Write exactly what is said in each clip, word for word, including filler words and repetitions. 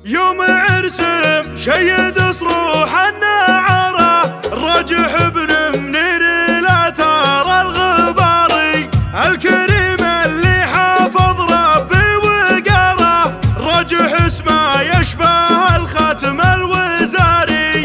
يوم عرسم شيد صروح النعارة، راجح ابن منير الاثار الغباري، الكريم اللي حافظ ربي وقاره، راجح اسمه يشبه الختم الوزاري.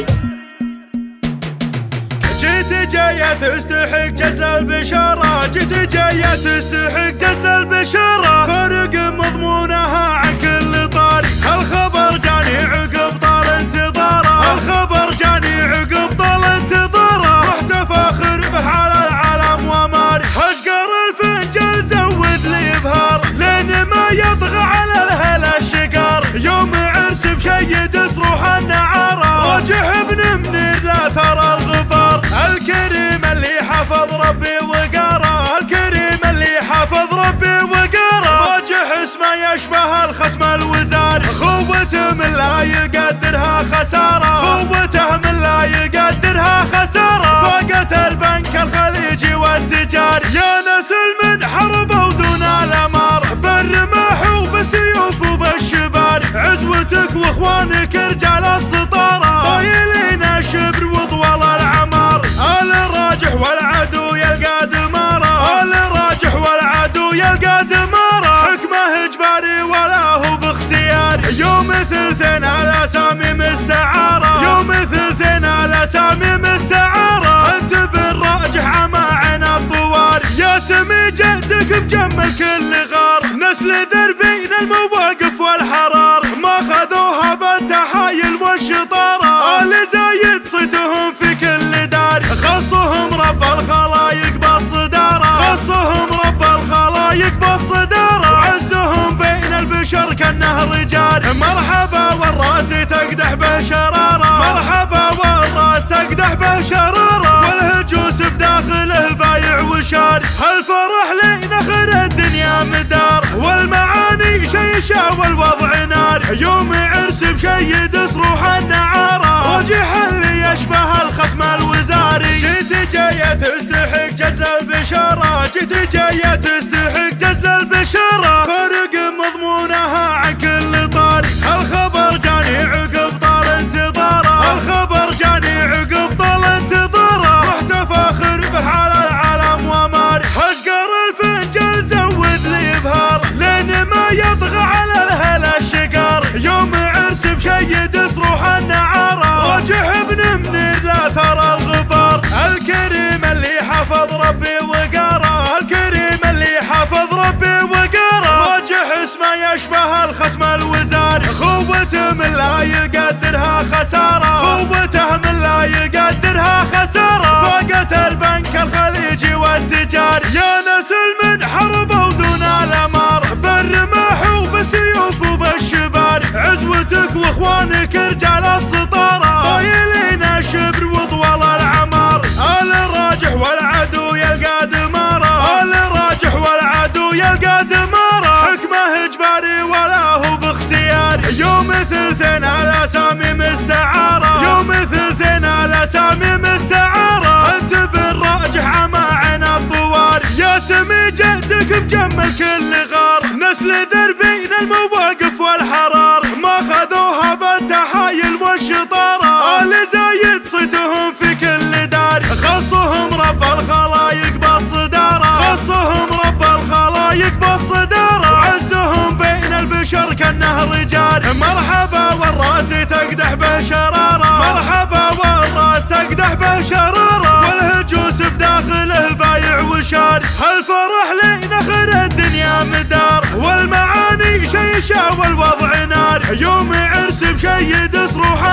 جيت جاية تستحق جزل البشارة، جيت جاية تستحق جزل البشارة، فرق مضمونها عن كل طاري، الخبر جاني عقب طال انتظاره، الخبر جاني عقب طال انتظاره، رحت فاخر به على العالم وماري، اشقر الفنجل زود لي ابهار، لين ما يطغى على الهلا الشقار، يوم عرس بشيد صروح النعارة، راجح ابن منير لا ثرى الغبار، الكريم اللي حفظ ربي وقاره، الكريم اللي حفظ ربي وقاره، راجح اسمه يشبه الختم الوزاري، خوته من لا يقدرها خسارة، خوته من لا يقدرها خسارة، فاقت البنك الخليجي والتجاري، يا نسل من حربوا دون الامار، بالرماح وبالسيوف وبالشبار، عزوتك واخوانك رجال السطارة، طايلين الشبر وطول العمار، الراجح والعدو يلقى دماره، الراجح والعدو يلقى دماره، حكمه اجباري ولا هو باختياري، يوم ثلثين الاسامي مستعاره، يوم ثلثين الاسامي مستعاره، انت بالراجح عمى عين الطواري، يا سمي جدك بجمل كل غار، نسل دربين المواقف والحرار، ما خذوها بالتحايل والشطاره، اللي زايد صيتهم في كل دار، خصهم رب الخلايق بالصداره، خصهم رب الخلايق بالصداره، وعزهم بين البشر كانه رجال، مرحبا والراس تقدح به شراره، مرحبا والراس تقدح به شراره، والهجوس بداخله بايع وشاري، هالفرح لين اخر الدنيا مدار، والمعاني شيشه والوضع نار، يوم عرس بشيد صروح النعاره، راجح اللي يشبه الختم الوزاري، جيت جاية تستحق جزل البشارة، جيت جاية تستحق جزل البشارة، فرق مضمونها عن كل طاري، الخبر جاني عقب طال انتظاره، الخبر جاني عقب طال انتظاره، رحت فاخر به على العالم وماري، اشقر الفنجل زود لي ابهار، لين ما يطغى على الهلا الشقار، يوم عرس بشيد صروح النعارة، راجح ابن منير لا ثرى الغبار، الكريم اللي حفظ ربي وقاره، الكريم اللي حفظ ربي وقاره، راجح اسمه يشبه الختم الوزاري، خوته من لا يقدرها خسارة، خوته من لا يقدرها خسارة، فاقت البنك الخليجي والتجاري، يا نسل من حربوا دون الامار، بالرماح وبالسيوف وبالشبار، عزوتك واخوانك رجال السطارة، طايلين الشبر وطول العمار، الراجح والعدو يلقى دماره، الراجح والعدو يلقى دماره، حكمه اجباري ولا هو باختياري، يوم ثلثين الاسامي مستعاره، يوم ثلثين الاسامي مستعاره، انت بالراجح عمى عين الطواري، يا سمي جدك بجمل كل غار، نسل دربين المواقف والحرار، ما خذوها بالتحايل والشطاره، اللي زايد صيتهم في كل دار، خصهم رب الخلايق بالصداره، خصهم رب الخلايق بالصداره، وعزهم بين البشر كانه رجال، مرحبا والراس تقدح به شراره، مرحبا والراس تقدح به شراره، والهجوس بداخله بايع وشاري، هالفرح لين اخر الدنيا مدار، والمعاني شيشه والوضع نار، يوم عرس بشيد صروح